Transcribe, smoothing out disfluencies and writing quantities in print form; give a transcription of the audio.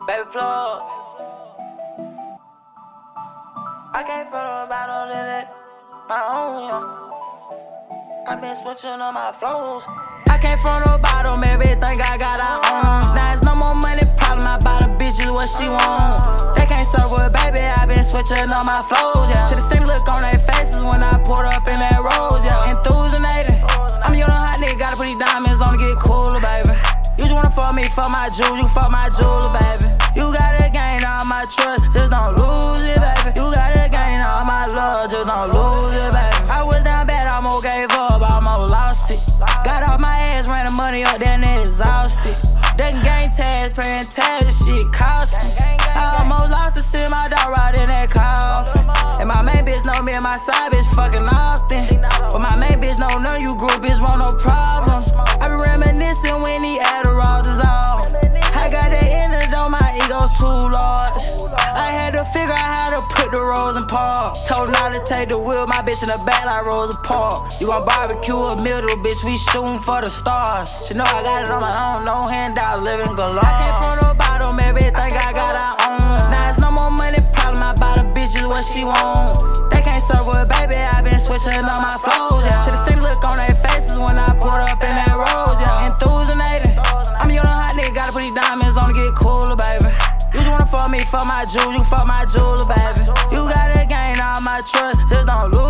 Baby plug. I came from the bottom of it, my own, yeah. I been switching on my flows. I came from the bottom, everything I got I own. Now it's no more money problem, I buy the bitches what she want. They can't serve with baby, I been switching on my flows, yeah. Should've seen the look on their faces when I pulled up in that rose, yeah. Enthusinating, I'm a young hot nigga, gotta put these diamonds on to get cooler, baby. You just wanna fuck me, fuck my jewels, you fuck my jeweler, baby. You gotta gain all my trust, just don't lose it, baby. You gotta gain all my love, just don't lose it, baby. I was down bad, I almost gave up, I almost lost it. Got off my ass, ran the money up, then exhausted. Done gang tags, praying tags, this shit cost me. I almost lost it, see my dog right in that coffin. And my main bitch know me and my side bitch fucking often. But my main bitch know none of you group bitch want no problems. I be reminiscing when he Adderall dissolved. I got that antidote, my ego's too large. I had to figure out how to put the rose in park. Told not to take the wheel, my bitch in the back like Rosa Parks. You gon' barbecue a middle, bitch, we shootin' for the stars. She know I got it on my own, no handouts, living galore. I came from the bottom, everything I got I own. Now it's no more money problem, I buy the bitches what she want. They can't serve with baby, I been switching on my flows, yeah. Should've seen the look on their faces when I pulled up in that rose, yeah. Enthusinating, I'm a young hot nigga, gotta put these diamonds on to get cooler, baby. You just wanna fuck me, fuck my jewels, you fuck my jeweler, baby. You gotta gain all my trust, just don't lose